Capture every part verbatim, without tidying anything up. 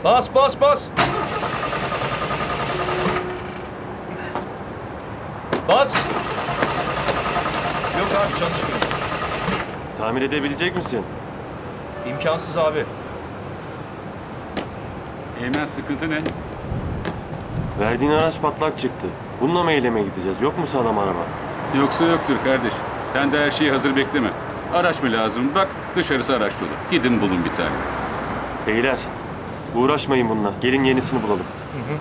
Bas bas bas. Bas. Yok abi çalışmıyor. Tamir edebilecek misin? İmkansız abi. Eymen sıkıntı ne? Verdiğin araç patlak çıktı. Bununla mı eyleme gideceğiz? Yok mu sağlam araba? Yoksa yoktur kardeş. Sen de her şeyi hazır bekleme. Araç mı lazım? Bak dışarısı araç dolu. Gidin bulun bir tane. Beyler, uğraşmayın bununla. Gelin yenisini bulalım. Hı hı.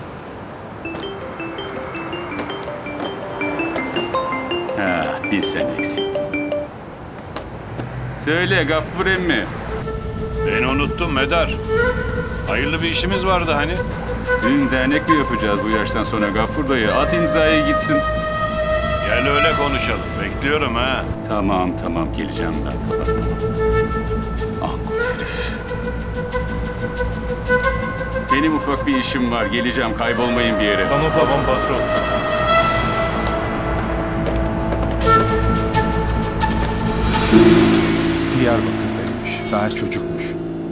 Ha, bir sen eksiktin. Söyle Gaffur emmi. Beni unuttun Medar. Hayırlı bir işimiz vardı hani. Dün dernek mi yapacağız bu yaştan sonra Gaffur dayı? At imzayı gitsin. Gel öyle konuşalım. Bekliyorum ha. Tamam tamam geleceğim ben. Kapat tamam. Ankut herif. Benim ufak bir işim var. Geleceğim. Kaybolmayın bir yere. Tamam tamam patron. Diyarbakır'daymış. Daha çocukmuş.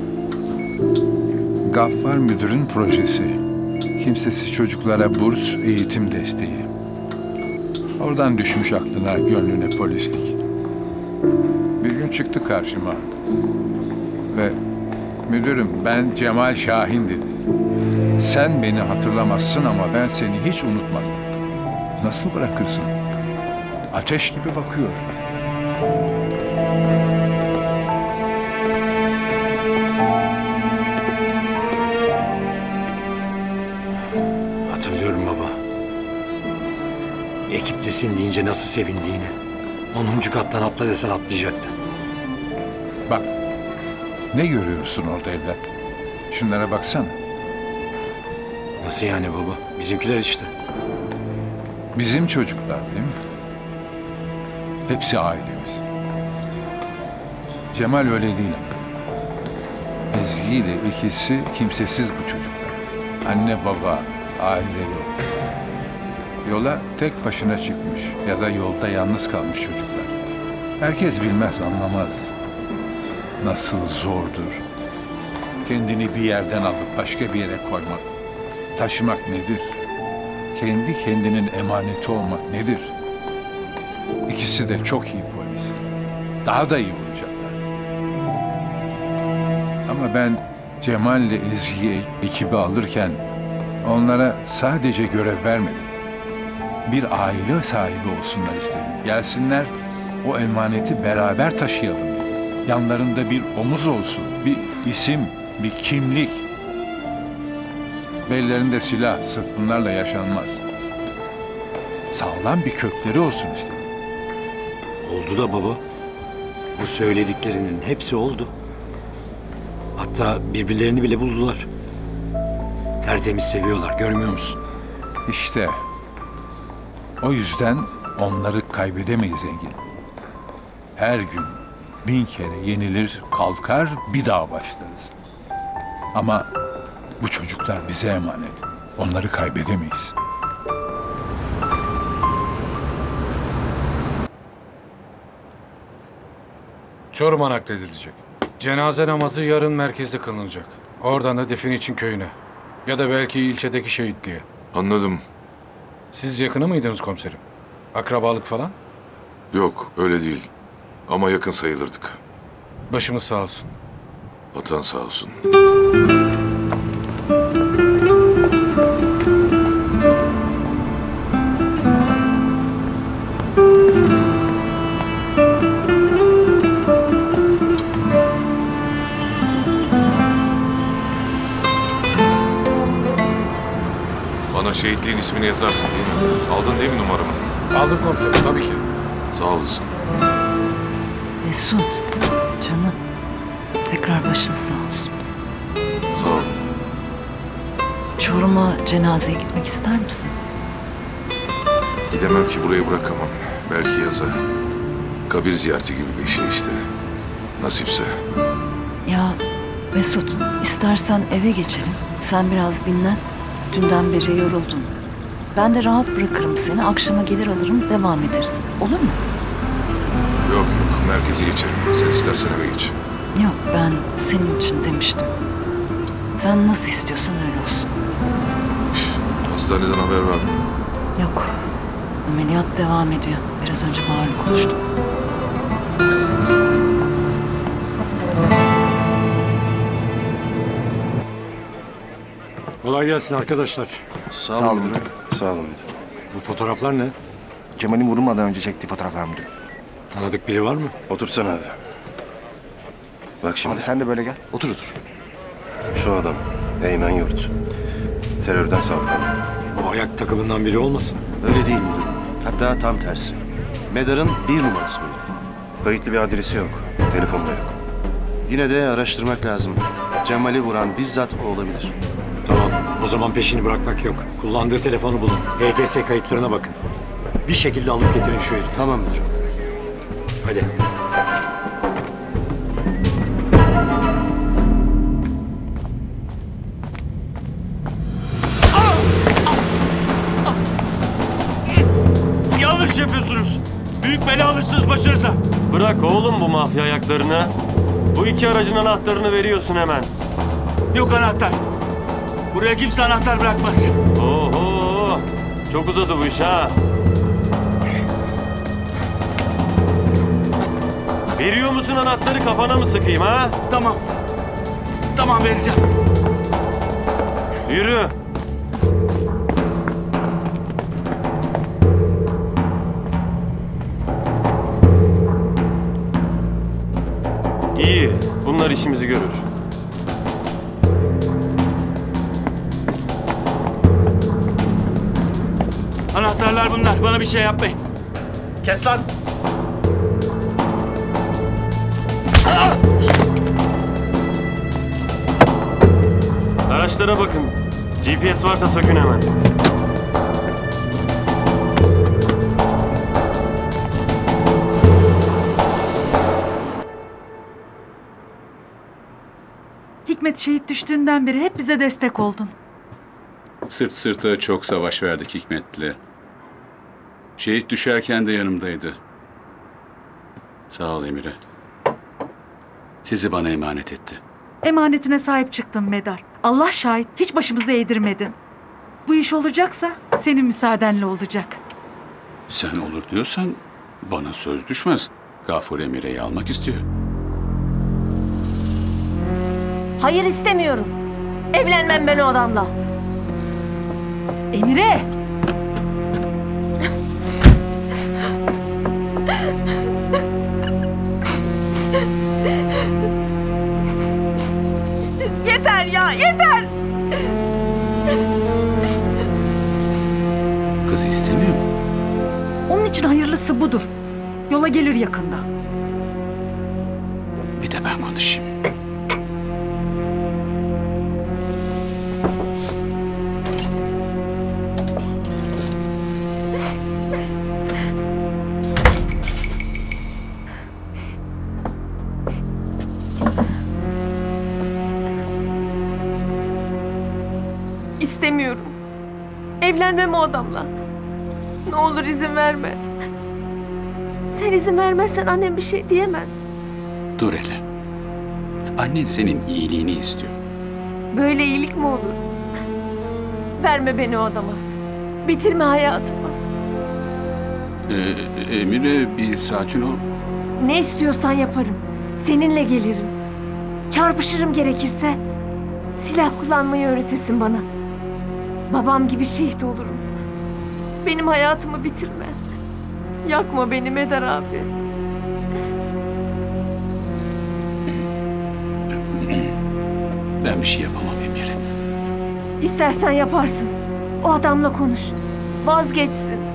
Gaffar müdürün projesi. Kimsesiz çocuklara burs, eğitim desteği. Oradan düşmüş aklına, gönlüne polislik. Bir gün çıktı karşıma. Ve müdürüm ben Cemal Şahin dedi. Sen beni hatırlamazsın ama ben seni hiç unutmadım. Nasıl bırakırsın? Ateş gibi bakıyor. Hatırlıyorum baba. Ekiptesin deyince nasıl sevindiğini. Onuncu kattan atla desen atlayacaktı. Bak, ne görüyorsun orada evlat? Şunlara baksana. Nasıl yani baba? Bizimkiler işte. Bizim çocuklar değil mi? Hepsi ailemiz. Cemal öyle değil ama. Ezgi ile ikisi kimsesiz bu çocuklar. Anne baba, aile yok. Yola tek başına çıkmış ya da yolda yalnız kalmış çocuklar. Herkes bilmez, anlamaz. Nasıl zordur. Kendini bir yerden alıp başka bir yere koymak, taşımak nedir? Kendi kendinin emaneti olmak nedir? İkisi de çok iyi polis. Daha da iyi olacaklar. Ama ben Cemal ile Ezgi'yi ekibe alırken onlara sadece görev vermedim. Bir aile sahibi olsunlar istedim. Gelsinler, o emaneti beraber taşıyalım. Yanlarında bir omuz olsun, bir isim, bir kimlik. Bellerinde silah, sırf bunlarla yaşanmaz. Sağlam bir kökleri olsun istedim. Oldu da baba. Bu söylediklerinin hepsi oldu. Hatta birbirlerini bile buldular. Tertemiz seviyorlar, görmüyor musun? İşte o yüzden onları kaybedemeyiz Engin. Her gün bin kere yenilir, kalkar, bir daha başlarız. Ama bu çocuklar bize emanet. Onları kaybedemeyiz. Çorum'a nakledilecek. Cenaze namazı yarın merkezde kılınacak. Oradan da defin için köyüne. Ya da belki ilçedeki şehitliğe. Anladım. Siz yakını mıydınız komiserim? Akrabalık falan? Yok, öyle değil. Ama yakın sayılırdık. Başımız sağ olsun. Vatan sağ olsun. Bana şehitliğin ismini yazarsın değil mi? Aldın değil mi numaramı? Aldım komiserim, tabii ki. Sağ olasın. Mesut, canım. Tekrar başın sağ olsun. Sağ ol. Çorum'a cenazeye gitmek ister misin? Gidemem ki, burayı bırakamam. Belki yaza. Kabir ziyareti gibi bir şey işte. Nasipse. Ya Mesut, istersen eve geçelim. Sen biraz dinlen. Dünden beri yoruldun. Ben de rahat bırakırım seni. Akşama gelir alırım, devam ederiz. Olur mu? Yok yok, merkeze geçerim. Sen istersen eve geç. Yok, ben senin için demiştim. Sen nasıl istiyorsan öyle olsun. Hastaneden haber var mı? Yok. Ameliyat devam ediyor. Biraz önce Bahar'la konuştum. Kolay gelsin arkadaşlar. Sağ olun müdürüm. Sağ olun müdürüm. Bu fotoğraflar ne? Cemal'in vurulmadan önce çektiği fotoğraflar müdürüm. Tanıdık biri var mı? Otursana abi. Bak şimdi. Abi sen de böyle gel. Otur otur. Şu adam Eymen Yurt. Terörden sabıkalı. O ayak takımından biri olmasın? Öyle değil müdürüm. Hatta tam tersi. Medar'ın bir numarası bu herif. Kayıtlı bir adresi yok. Telefonda yok. Yine de araştırmak lazım. Cemal'i vuran bizzat o olabilir. Tamam. O zaman peşini bırakmak yok. Kullandığı telefonu bulun. H T S kayıtlarına bakın. Bir şekilde alıp getirin şu herifi. Tamam müdürüm. Hadi. Yanlış yapıyorsunuz. Büyük bela alırsınız başınıza. Bırak oğlum bu mafya ayaklarını. Bu iki aracın anahtarını veriyorsun hemen. Yok anahtar. Buraya kimse anahtar bırakmaz. Oho! Çok uzadı bu iş ha. Veriyor musun anahtarı, kafana mı sıkayım ha? Tamam. Tamam vereceğim. Yürü. İyi. Bunlar işimizi görür. Anahtarlar bunlar. Bana bir şey yapmayın. Kes lan. Araçlara bakın. G P S varsa sökün hemen. Hikmet şehit düştüğünden beri hep bize destek oldun. Sırt sırta çok savaş verdik Hikmet'le. Şehit düşerken de yanımdaydı. Sağ ol Emire. Sizi bana emanet etti. Emanetine sahip çıktın Medar. Allah şahit hiç başımıza eğdirmedin. Bu iş olacaksa senin müsaadenle olacak. Sen olur diyorsan bana söz düşmez. Gafur Emire'yi almak istiyor. Hayır istemiyorum. Evlenmem ben o adamla. Emire! Yeter ya, yeter! Kızı istemiyor mu? Onun için hayırlısı budur. Yola gelir yakında. Bir de ben konuşayım. İstemiyorum. Evlenmem o adamla. Ne olur izin verme. Sen izin vermezsen annem bir şey diyemez. Dur hele. Annen senin iyiliğini istiyor. Böyle iyilik mi olur? Verme beni o adama. Bitirme hayatımı. Ee, Emire bir sakin ol. Ne istiyorsan yaparım. Seninle gelirim. Çarpışırım gerekirse. Silah kullanmayı öğretirsin bana. Babam gibi şehit olurum. Benim hayatımı bitirme. Yakma beni Medar abi. Ben bir şey yapamam Emire. İstersen yaparsın. O adamla konuş. Vazgeçsin.